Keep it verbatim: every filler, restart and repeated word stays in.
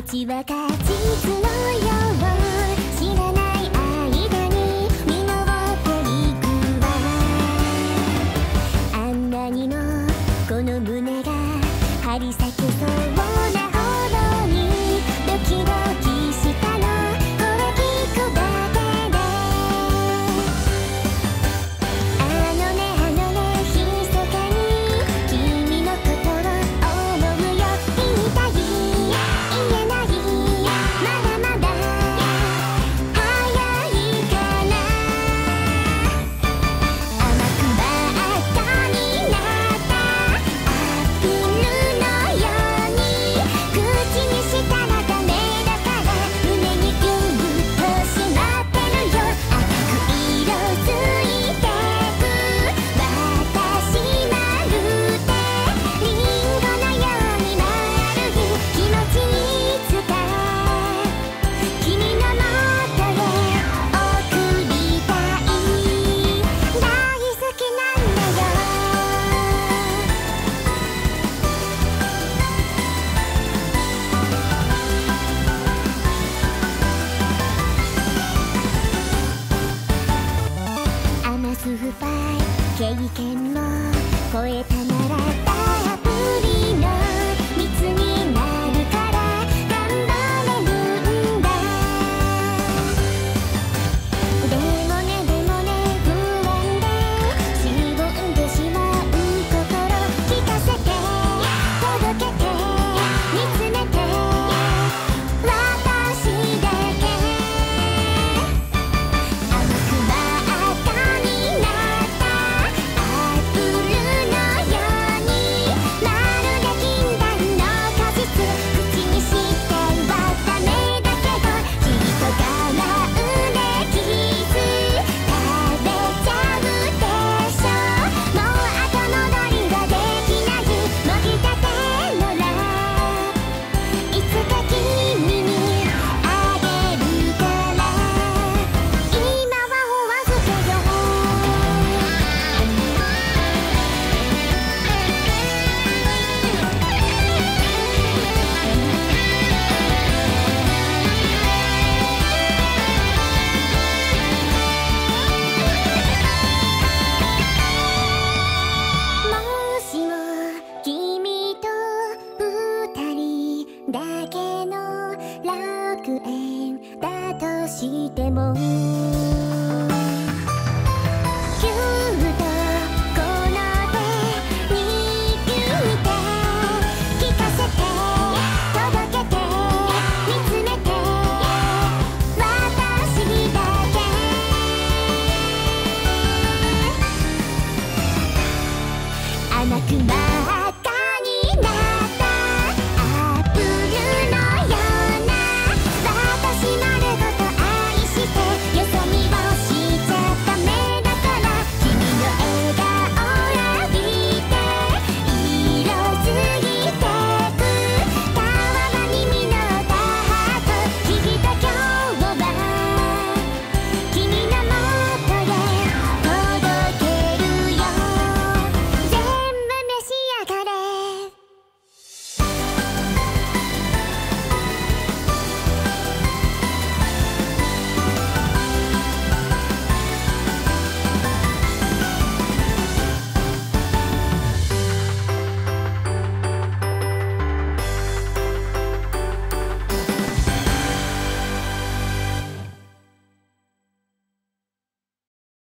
ちは果実のよう知らない間に実っていくわ。あんなにもこの胸が張り裂けそうなほどにドキドキしたのこれ聞くだけで。あのねあのね密かに君のことを思うよ。言いたい言えないまだまだ早いかな。甘くばっかになったアップルのように口にしたらダメだから胸にギュッとしまってるよ。赤く色づいてく私まるでリンゴのように丸い気持ちいつか君のもとへ送りたい。大好きなんだよ。甘酸っぱい経験も超えたなら